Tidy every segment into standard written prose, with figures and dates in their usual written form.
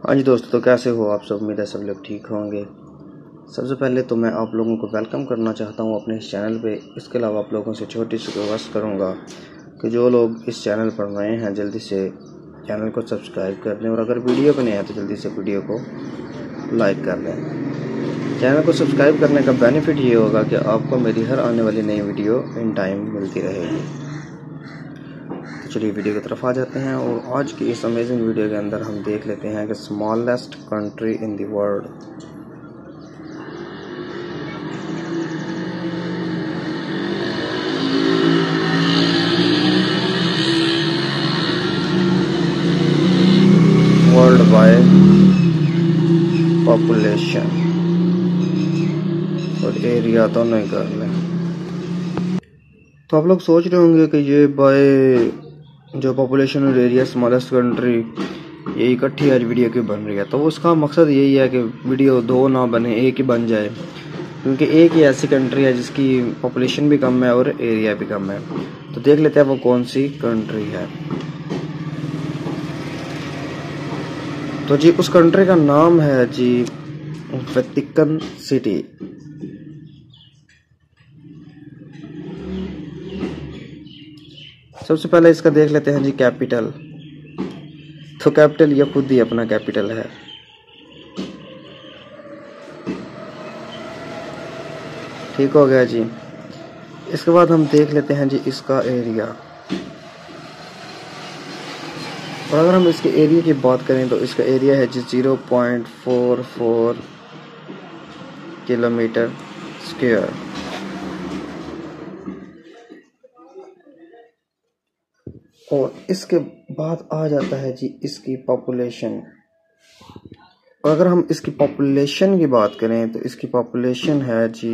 हाँ जी दोस्तों, तो कैसे हो आप सब। उम्मीद है सब लोग ठीक होंगे। सबसे पहले तो मैं आप लोगों को वेलकम करना चाहता हूँ अपने इस चैनल पे। इसके अलावा आप लोगों से छोटी सी रिक्वेस्ट करूँगा कि जो लोग इस चैनल पर नए हैं जल्दी से चैनल को सब्सक्राइब कर लें, और अगर वीडियो बने हैं तो जल्दी से वीडियो को लाइक कर लें। चैनल को सब्सक्राइब करने का बेनिफिट ये होगा कि आपको मेरी हर आने वाली नई वीडियो इन टाइम मिलती रहेगी। तो चलिए वीडियो की तरफ आ जाते हैं, और आज की इस अमेजिंग वीडियो के अंदर हम देख लेते हैं कि smallest country in the world. World by population और एरिया दोनों ही कर लें। तो आप लोग सोच रहे होंगे कि ये बाय जो पॉपुलेशन और एरिया स्मॉलेस्ट कंट्री ये इकट्ठी आज वीडियो क्यों बन रही है। तो उसका मकसद यही है कि वीडियो दो ना बने, एक ही बन जाए, क्योंकि एक ही ऐसी कंट्री है जिसकी पॉपुलेशन भी कम है और एरिया भी कम है। तो देख लेते हैं वो कौन सी कंट्री है। तो जी उस कंट्री का नाम है जी वेटिकन सिटी। सबसे पहले इसका देख लेते हैं जी कैपिटल। तो कैपिटल ये खुद ही अपना कैपिटल है। ठीक हो गया जी। इसके बाद हम देख लेते हैं जी इसका एरिया। और अगर हम इसके एरिया की बात करें तो इसका एरिया है जी 0.44 किलोमीटर स्क्वायर। और इसके बाद आ जाता है जी इसकी पॉपुलेशन। और अगर हम इसकी पॉपुलेशन की बात करें तो इसकी पॉपुलेशन है जी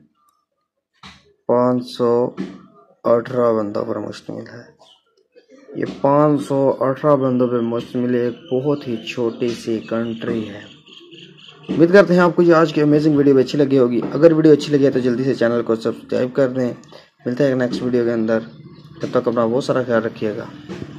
518 बंदों पर मुश्तमिल है। ये 518 बंदों पर मुश्तमिल एक बहुत ही छोटी सी कंट्री है। उम्मीद करते हैं आपको ये आज की अमेजिंग वीडियो अच्छी लगी होगी। अगर वीडियो अच्छी लगी है तो जल्दी से चैनल को सब्सक्राइब कर दें। मिलते हैं नेक्स्ट वीडियो के अंदर, तब तक अपना बहुत सारा ख्याल रखिएगा।